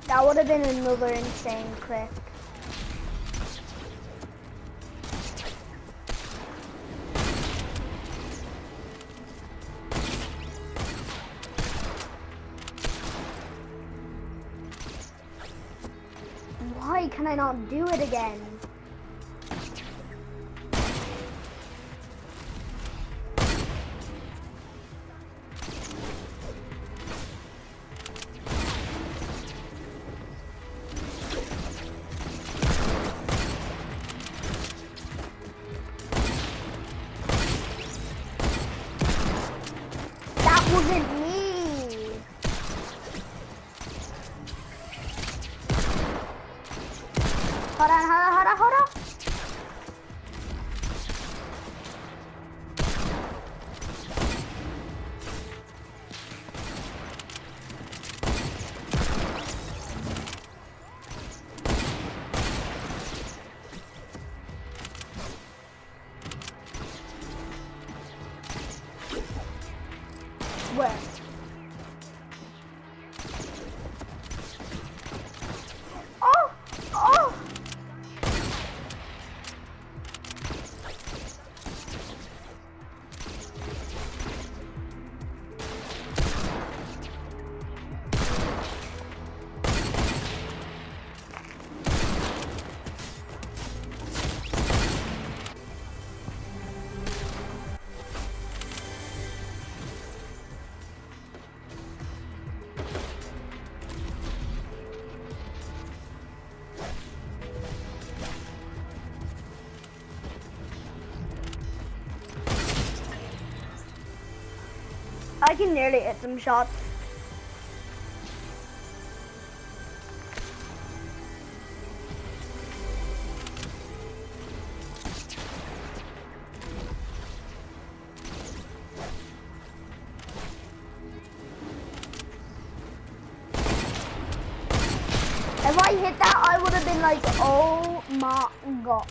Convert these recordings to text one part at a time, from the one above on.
That would have been another insane clip. Why can I not do it again? That wasn't me. Hold on. Where? Oh! I can nearly hit some shots. If I hit that, I would have been like, oh my god.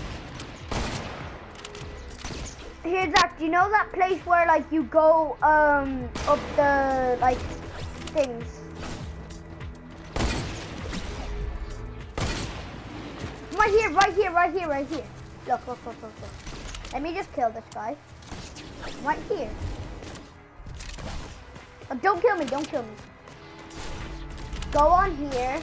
Here, Zach, do you know that place where like you go up the like things? Right here. Look. Let me just kill this guy. Right here. Oh, don't kill me. Go on here.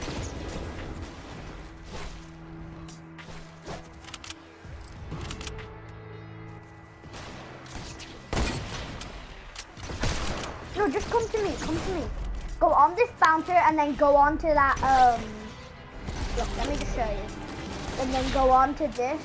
No, just come to me. Go on this bouncer and then go on to that, look, let me just show you. And then go on to this.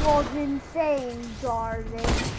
was insane, Jarvis.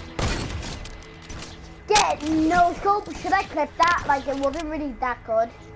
No scope, should I clip that? Like, it wasn't really that good.